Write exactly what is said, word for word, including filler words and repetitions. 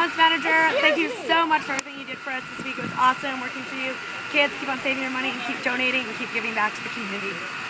events manager. Thank you so much for everything you did for us this week. It was awesome working for you. Kids, keep on saving your money and keep donating and keep giving back to the community.